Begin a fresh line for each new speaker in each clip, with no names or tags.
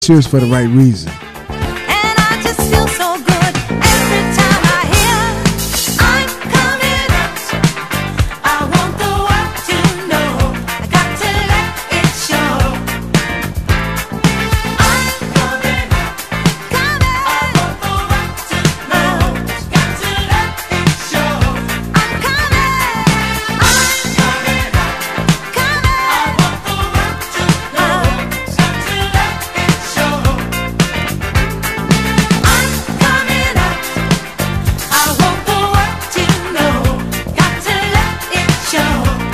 Cheers for the right reason.
And I just feel so good every time I hear I'm coming out. I want the world to know. I got to let it show. I'm coming out. Coming. I want the world to know. Got to let it show. I'm coming. I'm coming out. Coming. I want the world to know. Got to let it show. I'm coming out. I want the world to know. Got to let it show.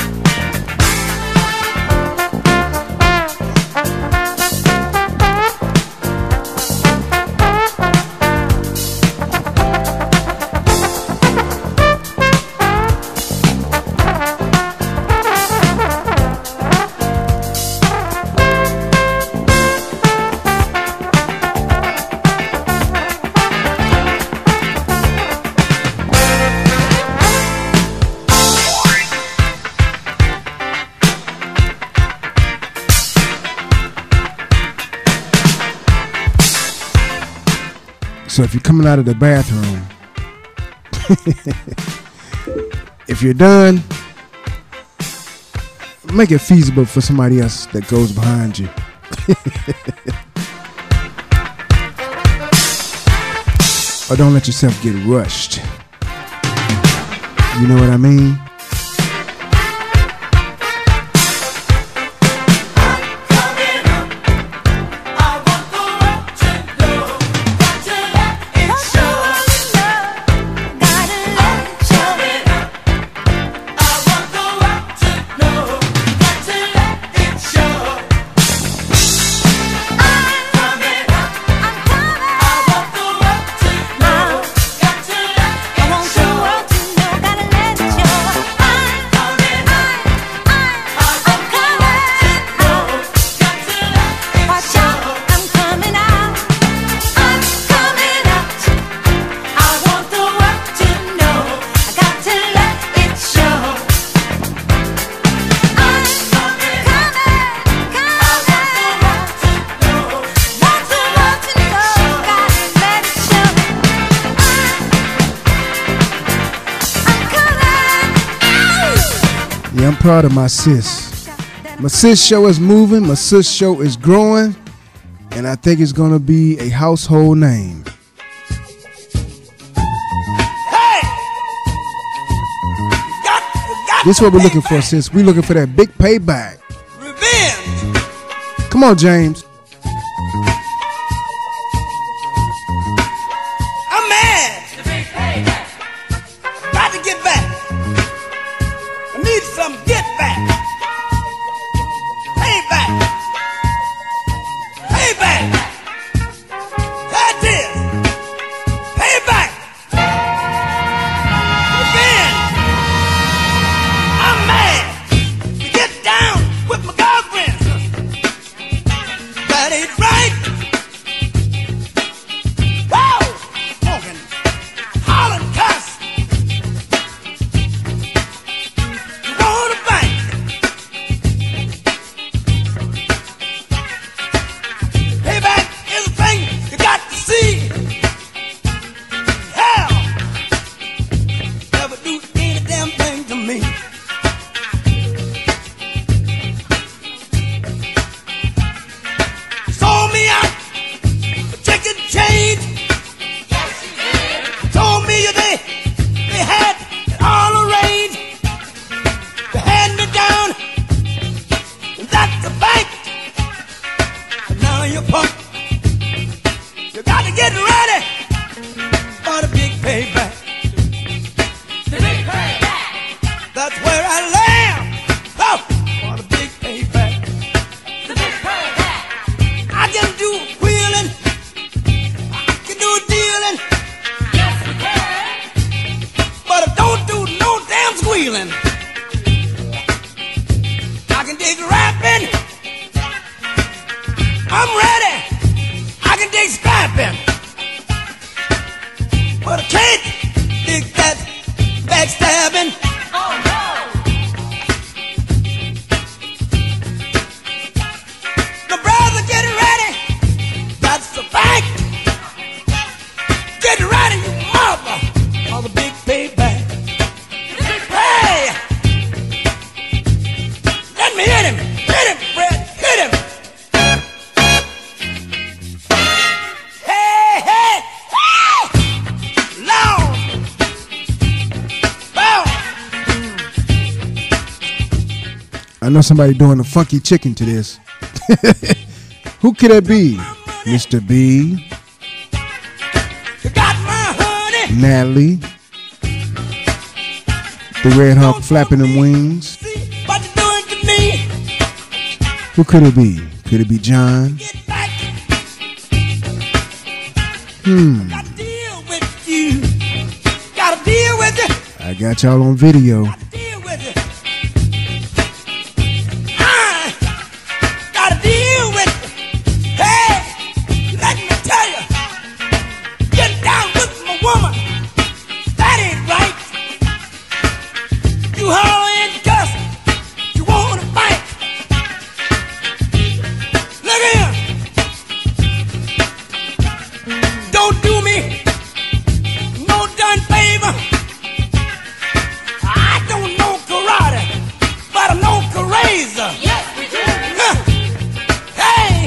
So if you're coming out of the bathroom, if you're done, make it feasible for somebody else that goes behind you. Or don't let yourself get rushed. You know what I mean? Yeah, I'm proud of my sis. My sis show is moving. My sis show is growing. And I think it's going to be a household name. This is what we're looking for, sis. We're looking for that big payback.
Revenge.
Come on, James.
I'm mad. Got to get back. I need some get back. Payback. Payback. That is. Payback. Revenge. I'm mad. To get down with my girlfriends. That ain't right. Whoa! Smoking. Hollering cuss. You want a bank. Payback is a thing you got to see. Hell, never do any damn thing to me. Sold me out for chicken change. Told me they had it all arranged. They had me down, and that's a bank. But now you're punk. You got to get ready for the big payback. The big payback. That's where I land. Oh, for the big payback. The big payback. I can do wheeling. I can do dealing. Yes, we can. But I don't do no damn squealing. I can dig rapping. I'm ready. I can dig scrapping. But I can't dig that backstabbing. Oh no. The brother getting ready
somebody doing the funky chicken to this. Who could it be? Mr. B,
You got my honey.
Natalie, the Red Hawk flapping them wings.
See what you're doing to me.
Who could it be? Could it be John?
Get back.
Hmm.
Gotta deal with you. Gotta deal with you.
I got y'all on video.
Gotta deal with you. I gotta deal with you. Hey, let me tell you. Get down with my woman. That ain't right. You holler and cuss. You wanna fight. Look here. Don't do me no done favor. I don't know karate, but I know Karaza. Yes, we do. Hey,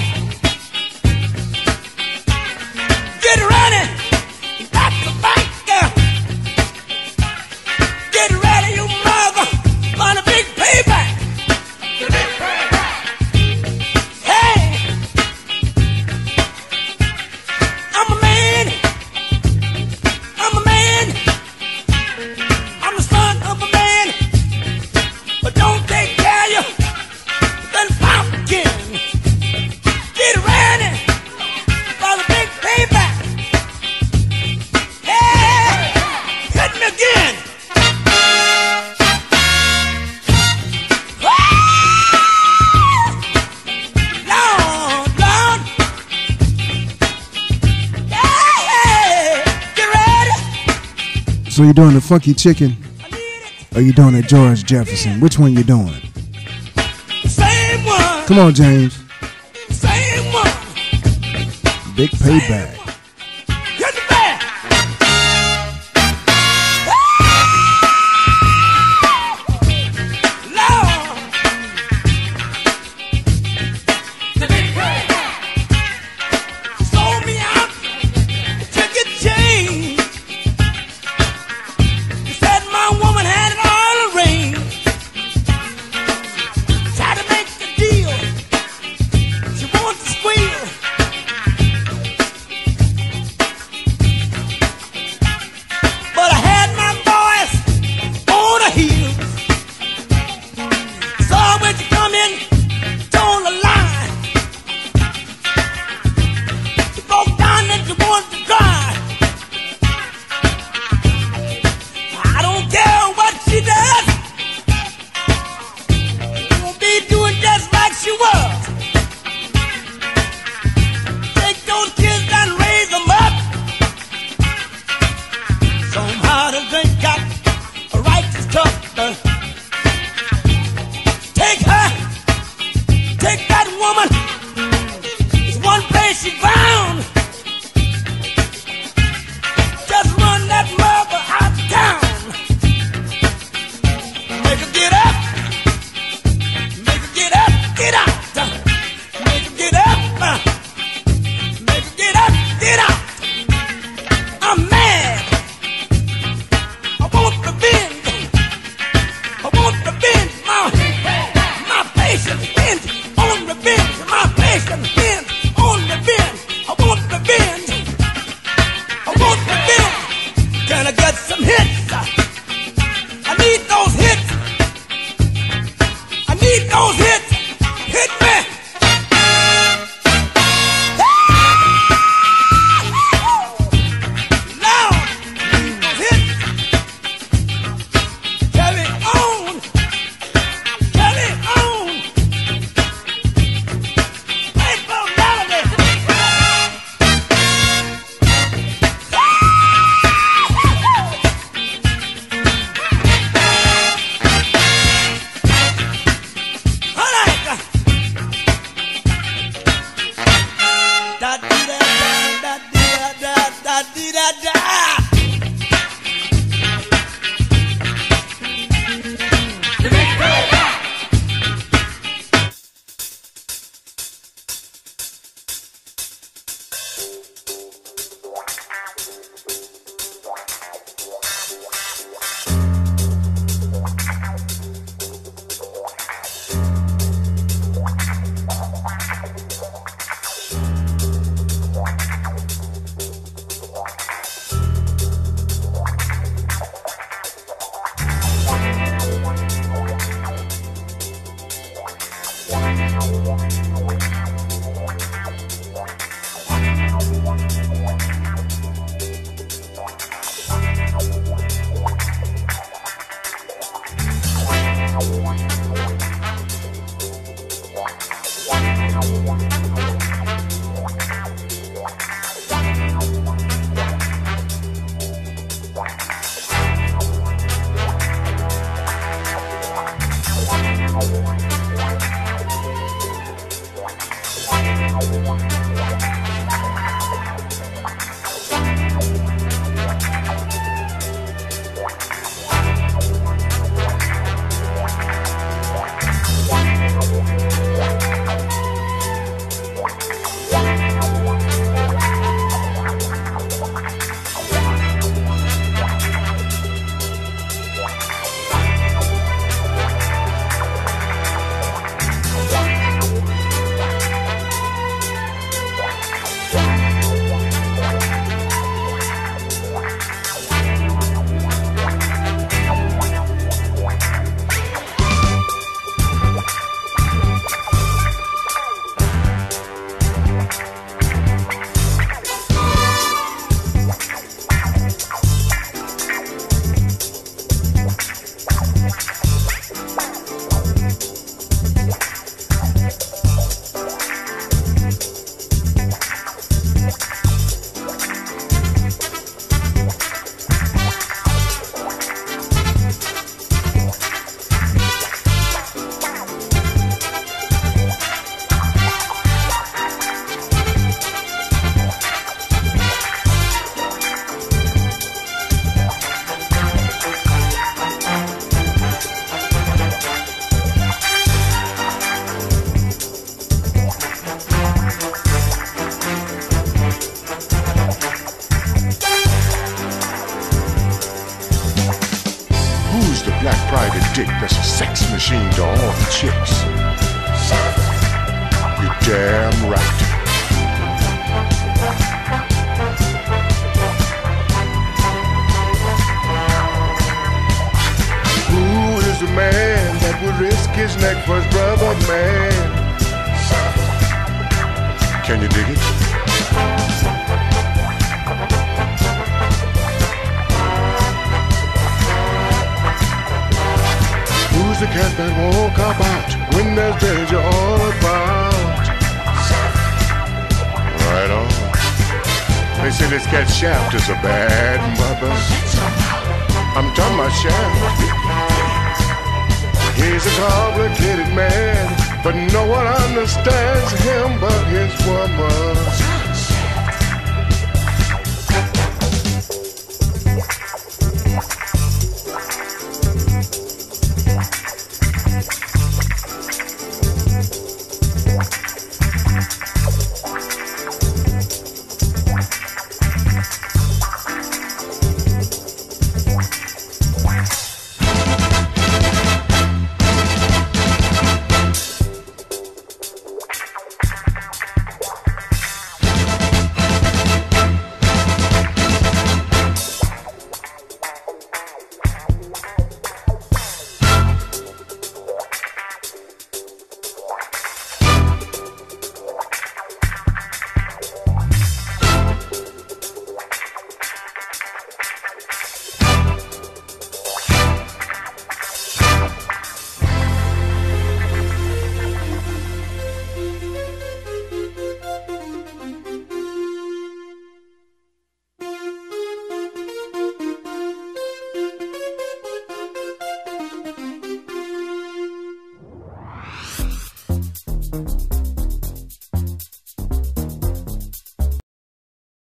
get ready. Back to back. Get ready, you mother, on a big payback. The big payback. Hey, I'm a man. I'm a man. I'm the son of a man. But don't take care of you. Then pop again. Get ready for the big payback. Hey, hit me again. Lord, Lord. Hey, get ready.
So you doing the funky chicken
I need it.
or you doing the George Jefferson? Which one you doing?
Same one.
Come on, James.
Same one.
Big payback.
Hit the bag. Lord. The big payback. Sold me out. Took a change. You said my woman had it all arranged. Tried to make a deal. She wants to squeal. But I had my boys on the heels. Saw when you come in, told a lie. You broke down and you wanted to cry. I don't care what she does. You won't be doing just like she was. Take those kids and raise them up. Somehow the drink got a righteous tough. Take her, take that woman. It's one place she found. Just run that mother out of town. Make her get up. Make her get up, get out. Make her get up. Make her get up, get out. I'm mad. I want revenge. I want revenge. My patience ends on revenge. My patience ends on revenge. I want revenge. I want revenge. Can I get some hits? I need those hits. I need those hits. Hit me. Now, need those hits. Carry on. Carry on. Baseball melody. All right. Da dee da da da dee da da dee da da.
one-sided dick that's a sex machine to all the chicks. You're damn right. Who is the man that would risk his neck for his brother, man? Can you dig it? Who's the cat that won't cop out when there's danger all about? Right on. They say this cat Shaft is a bad mother. I'm talking about Shaft. He's a complicated man, but no one understands him but his woman.